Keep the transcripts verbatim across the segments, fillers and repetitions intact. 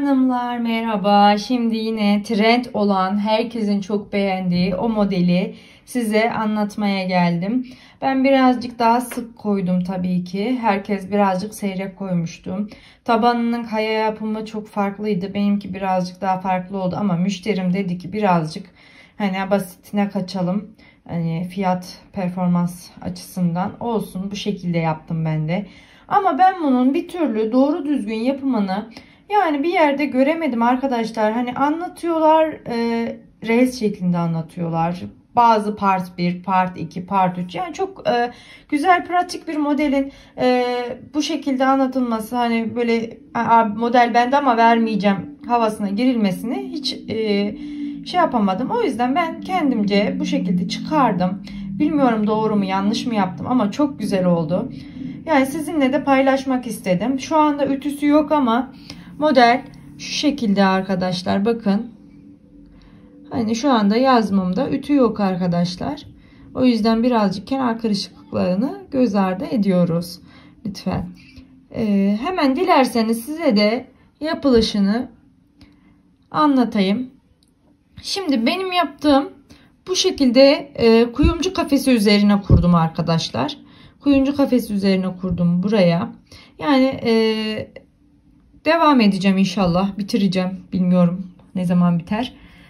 Hanımlar merhaba. Şimdi yine trend olan, herkesin çok beğendiği o modeli size anlatmaya geldim. Ben birazcık daha sık koydum tabii ki. Herkes birazcık seyrek koymuştu. Tabanının kaya yapımı çok farklıydı. Benimki birazcık daha farklı oldu ama müşterim dedi ki birazcık hani basitine kaçalım. Hani fiyat performans açısından olsun, bu şekilde yaptım ben de. Ama ben bunun bir türlü doğru düzgün yapımını yani bir yerde göremedim arkadaşlar. Hani anlatıyorlar, e, reels şeklinde anlatıyorlar. Bazı part bir, part iki, part üç. Yani çok e, güzel, pratik bir modelin e, bu şekilde anlatılması, hani böyle model bende ama vermeyeceğim havasına girilmesini hiç e, şey yapamadım. O yüzden ben kendimce bu şekilde çıkardım. Bilmiyorum doğru mu yanlış mı yaptım ama çok güzel oldu. Yani sizinle de paylaşmak istedim. Şu anda ütüsü yok ama model şu şekilde arkadaşlar, bakın. Hani şu anda yazmamda ütü yok arkadaşlar. O yüzden birazcık kenar kırışıklıklarını göz ardı ediyoruz. Lütfen. Ee, hemen dilerseniz size de yapılışını anlatayım. Şimdi benim yaptığım bu şekilde e, kuyumcu kafesi üzerine kurdum arkadaşlar. Kuyumcu kafesi üzerine kurdum buraya. Yani e, devam edeceğim inşallah. Bitireceğim. Bilmiyorum ne zaman biter.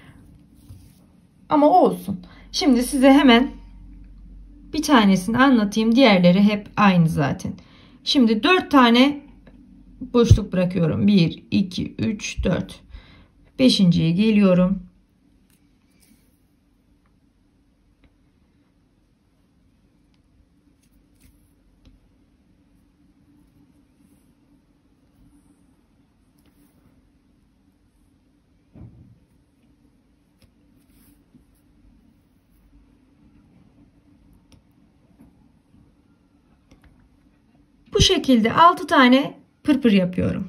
Ama olsun. Şimdi size hemen bir tanesini anlatayım. Diğerleri hep aynı zaten. Şimdi dört tane boşluk bırakıyorum. bir, iki, üç, dört. beşinciye geliyorum. Bu şekilde altı tane pırpır yapıyorum.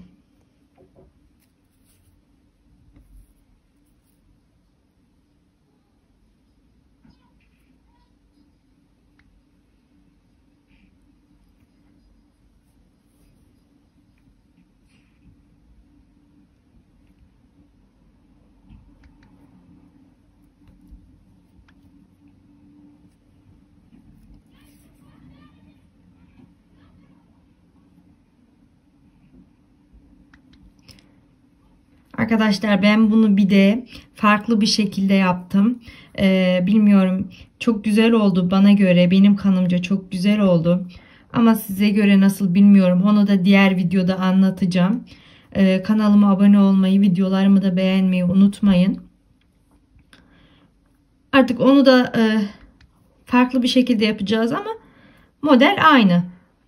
Arkadaşlar ben bunu bir de farklı bir şekilde yaptım. Ee, bilmiyorum, çok güzel oldu bana göre, benim kanımca çok güzel oldu. Ama size göre nasıl bilmiyorum. Onu da diğer videoda anlatacağım. Ee, kanalıma abone olmayı, videolarımı da beğenmeyi unutmayın. Artık onu da e, farklı bir şekilde yapacağız ama model aynı.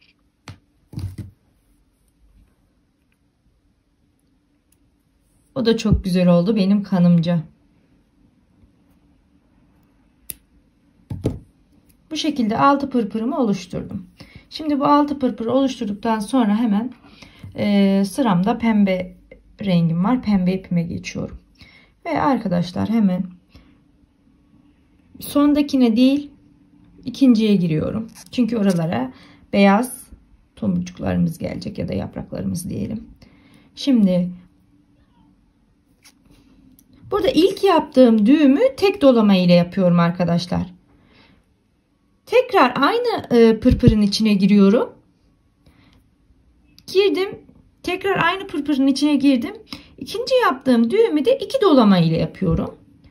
O da çok güzel oldu benim kanımca. Bu şekilde altı pırpırımı oluşturdum. Şimdi bu altı pırpırı oluşturduktan sonra hemen e, sıramda pembe rengim var. Pembe ipime geçiyorum. Ve arkadaşlar hemen sondakine değil ikinciye giriyorum. Çünkü oralara beyaz tomurcuklarımız gelecek ya da yapraklarımız diyelim. Şimdi burada ilk yaptığım düğümü tek dolama ile yapıyorum arkadaşlar. Tekrar aynı e, pırpırın içine giriyorum. Girdim. Tekrar aynı pırpırın içine girdim. İkinci yaptığım düğümü de iki dolama ile yapıyorum.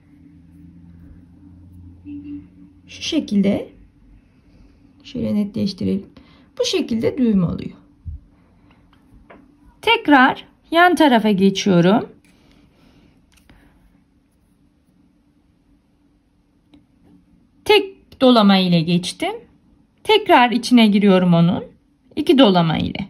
Şu şekilde. Şöyle netleştirelim. Bu şekilde düğüm oluyor. Tekrar yan tarafa geçiyorum. Tek dolama ile geçtim. Tekrar içine giriyorum onun. İki dolama ile.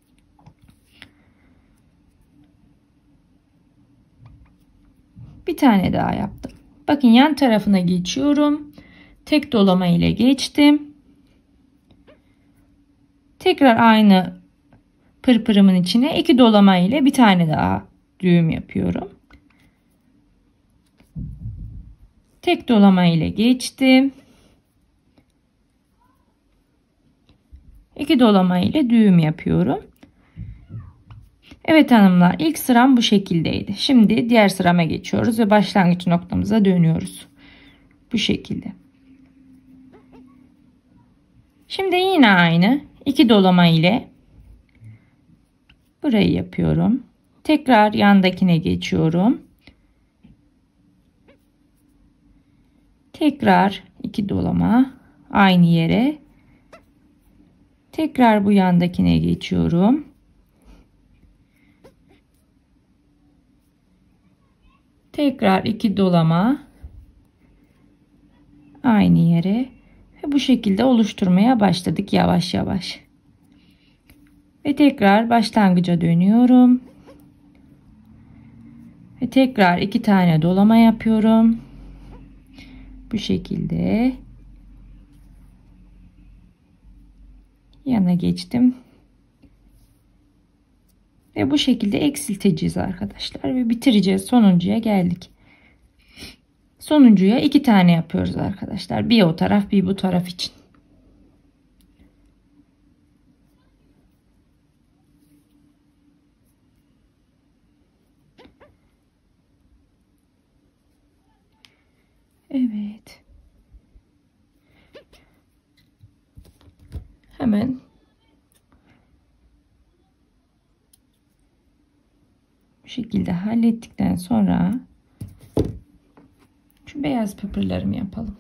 Bir tane daha yaptım. Bakın yan tarafına geçiyorum. Tek dolama ile geçtim. Tekrar aynı pırpırımın içine iki dolama ile bir tane daha düğüm yapıyorum. Tek dolama ile geçtim. İki dolama ile düğüm yapıyorum. Evet hanımlar, ilk sıram bu şekildeydi. Şimdi diğer sırama geçiyoruz ve başlangıç noktamıza dönüyoruz. Bu şekilde. Şimdi yine aynı iki dolama ile burayı yapıyorum. Tekrar yandakine geçiyorum. Tekrar iki dolama aynı yere. Tekrar bu yandakine geçiyorum. Tekrar iki dolama aynı yere ve bu şekilde oluşturmaya başladık yavaş yavaş. Ve tekrar başlangıca dönüyorum. Ve tekrar iki tane dolama yapıyorum. Bu şekilde yana geçtim. Ve bu şekilde eksilteceğiz arkadaşlar ve bitireceğiz. Sonuncuya geldik. Sonuncuya iki tane yapıyoruz arkadaşlar. Bir o taraf, bir bu taraf için. Evet. Hemen bu şekilde hallettikten sonra şu beyaz pöpürlerimi yapalım.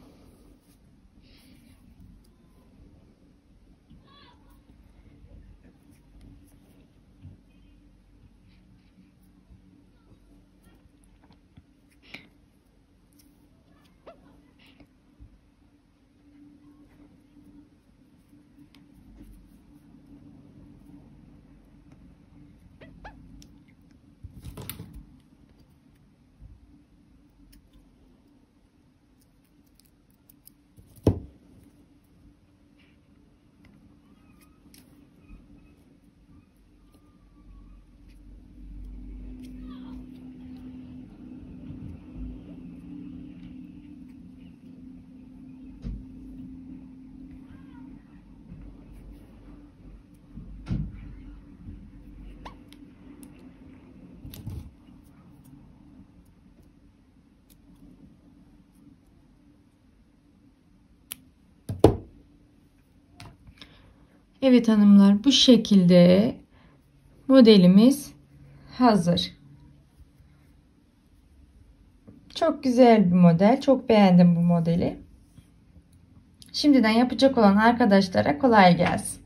Evet hanımlar, bu şekilde modelimiz hazır. Çok güzel bir model. Çok beğendim bu modeli. Şimdiden yapacak olan arkadaşlara kolay gelsin.